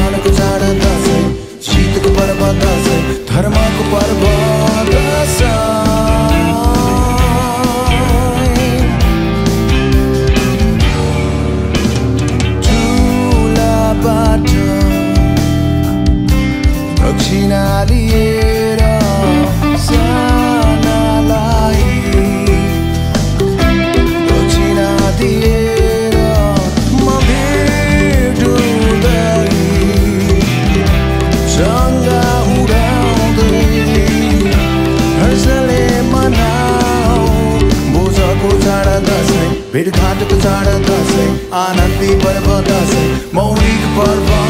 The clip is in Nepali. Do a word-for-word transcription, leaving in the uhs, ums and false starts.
सानको चाड दसैँ शीतको पर्व दसैँ धर्मको पर्व दसैँ ठुलाबाट दक्षिणा लिएर सानालाई दक्षिणा दिएर म भेट्दै सँगा उडाउँदै हर्षले मनाऊ बोझको चाड दसैँ भेटघाटको चाड दसैँ आनन्दी पर्व दसैँ मौलिक पर्व